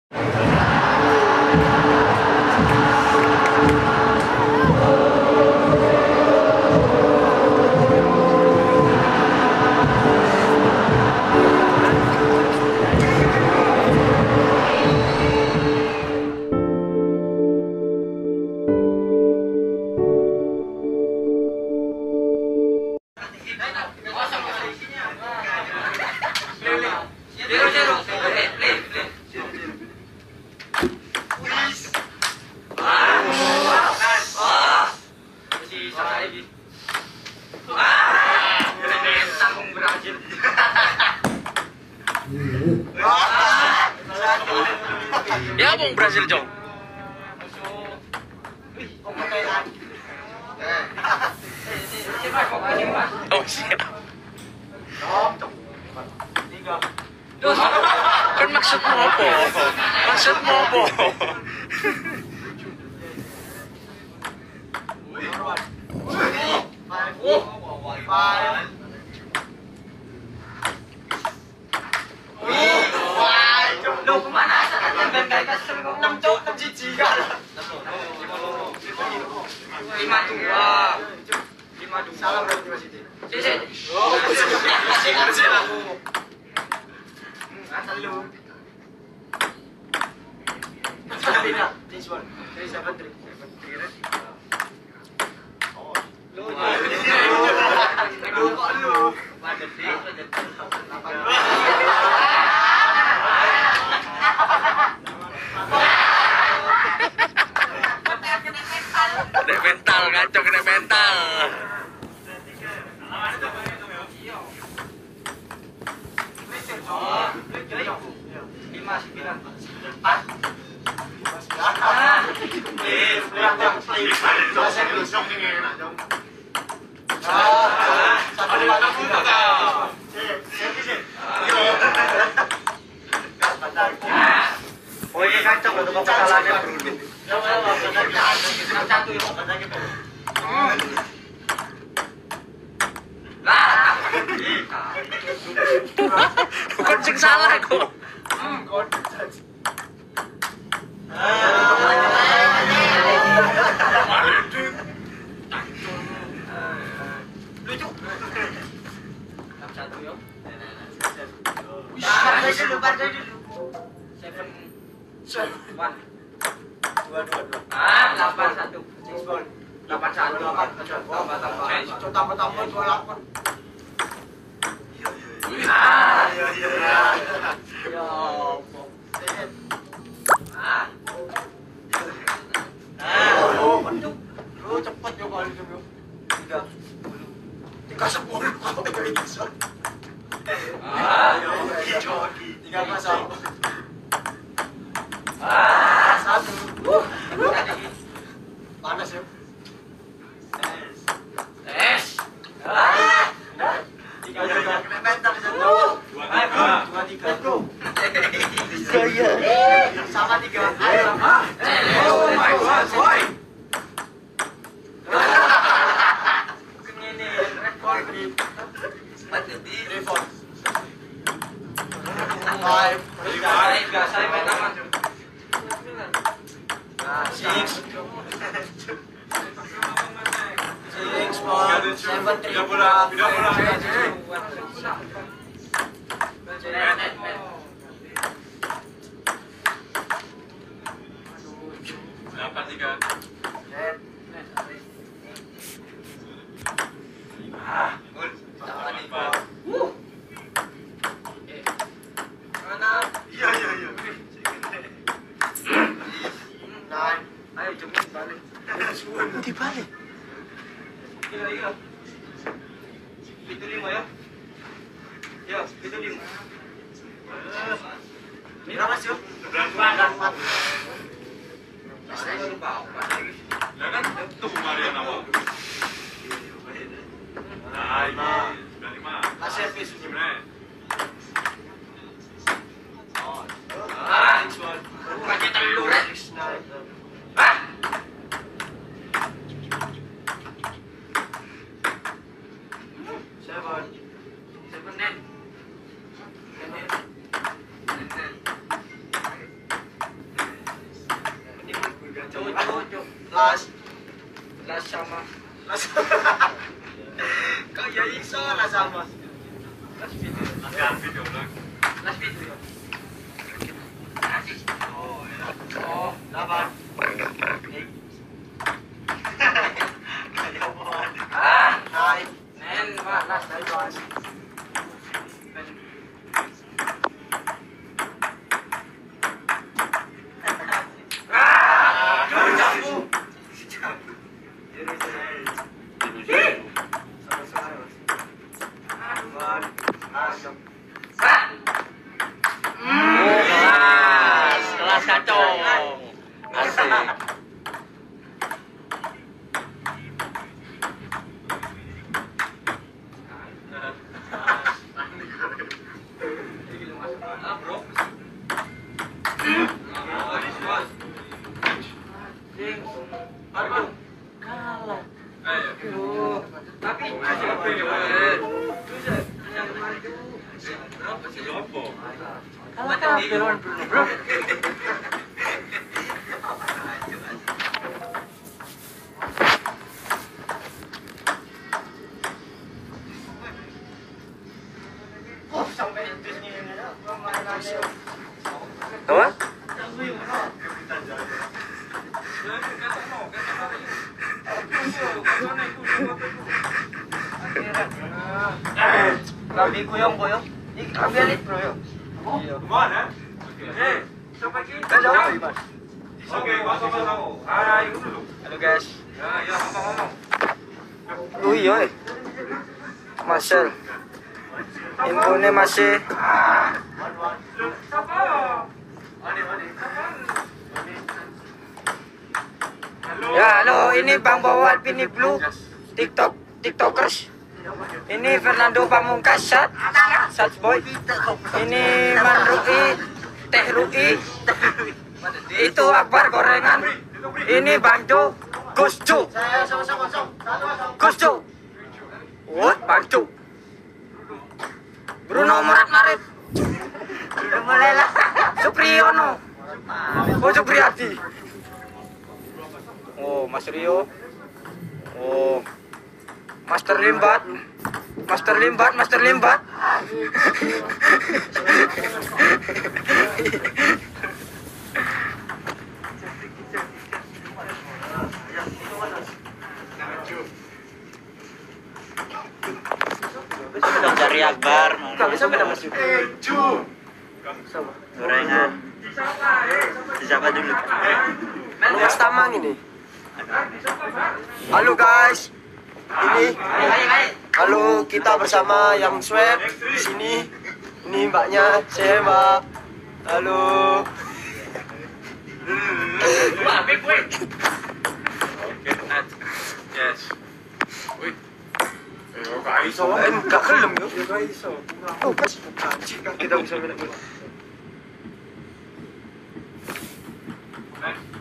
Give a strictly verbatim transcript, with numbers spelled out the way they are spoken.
Ya bung Brasil jong. Oh siap. Kan maksudmu apa? Maksudmu apa? Lu kemana? enam cok, enam cici kan? lima dua, lima dua. Salam berarti Mas Siti. Sisi. Oh, masih masih aku. Asal lu. Tidak, this one. Three seven three. Oh, lu. Lu kok lu? Pada di, pada Kena mental, kacau kena mental. lima sembilan empat. Eh, kurang jam satu lima oh ini kacau untuk kesalahannya Bruno. Satu ya. Lah. Bukan sing salah kok. Lucu. Satu ya. Bisa lupa dulu. Seven. One. Dua dua dua. Ah, delapan satu. Delapan satu. Tambah tambah. Tambah tambah dua delapan. Ah, iya iya. Ya Allah. Ah. Ah, oh, betul. Lu cepet yo kali itu yo. Tiga. Tiga sepuluh kok kayak gitu. Ah, tiga pasang. Ah, satu. Uh, panas ya. Tes. Tes. Ah. Tiga tiga kena mental di sana. Dua tiga. Dua tiga bro. Tiga ya. Sama tiga. Ayo. Oh my god, boy. Ini rekor di report. Five. Tiga. Saya main aman. Six. Six, four, seven, three, bola, bola, delapan tiga. Ah, gol. Uh. Mana? Iya iya iya. Nine. Ayo jemput balik. Di balik. Iya iya. Itu lima ya. Ya, itu lima. Berapa sih? Berapa? Saya lupa apa lagi. Ya kan itu Maria nama. Nah, ini sudah lima. Lah servis sebenarnya. Oh. Ah, pakai telur. Ah. Las. Las sama. Las. Kau ya iso las sama. Las video. Las video lang. Las video. Oh, oh, laban. Ah, Hai. nen, Pak, las dari bos. Kelas kacau. Asik. Kalah. Ayo. Tapi kalah kabeh lawan Bruno, Bro. Oh, sampai intisnya ini ya. Apa? Kami kuyong-kuyong. Iki kami alit bro yo. Iya. Kemana? Eh, sampai kita. Oke, masuk masuk. Ah, ikut dulu. Halo guys. Ya, ya, ngomong-ngomong. Oh iya eh. Marcel. Infonya masih ya halo, ini Bang Bawal Pini Blue TikTok TikTokers. Ini Fernando Pamungkas Sat Sat Boy. Ini Manrui Teh Rui. Itu Akbar Gorengan. Ini Bang Jo Gus Jo. Gus Jo. What Bang Jo. Bruno Murat Marit. Mulai lah. Supriyono. Oh Supriyadi. Oh Mas Rio. Oh Master Limbat. Master Limbat, Master Limbat. Sedang cari Akbar. Enggak bisa beda Mas. Gorengan. Siapa dulu? Lu Mas Tamang ini. Halo guys. Ini halo, kita bersama yang swab di sini. Ini mbaknya, saya Mbak. Halo. Oke, net. Yes. Wih. Eh, gak iso. Eh, enggak kelem yo. Enggak iso. Oh, kasih kasih kita bisa beda.